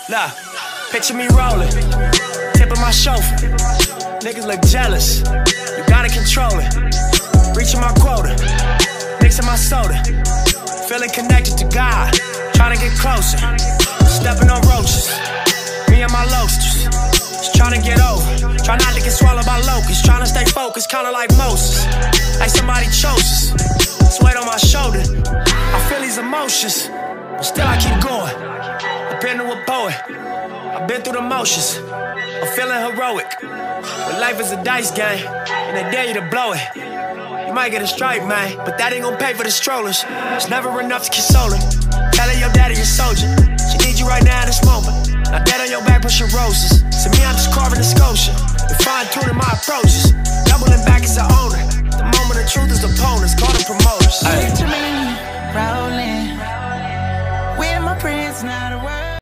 Look, picture me rolling, tipping my chauffeur. Niggas look jealous, you gotta control it. Reaching my quota, mixing my soda. Feeling connected to God, trying to get closer. Stepping on roaches, me and my loasters. Just trying to get over, try not to get swallowed by locusts. Trying to stay focused, kinda like Moses. Like somebody chose us, it's weight on my shoulder. I feel these emotions, but still I keep going. I've been to a poet, I've been through the motions. I'm feeling heroic, but life is a dice game, and they dare you to blow it. You might get a stripe, man, but that ain't gon' pay for the strollers. It's never enough to console her. Tell her your daddy a soldier, she needs you right now in this moment. Now dead on your back pushing roses. So me, I'm just carving a sculpture and fine-tuning my approaches. Doubling back as an owner, the moment of truth is opponents. Call them promoters.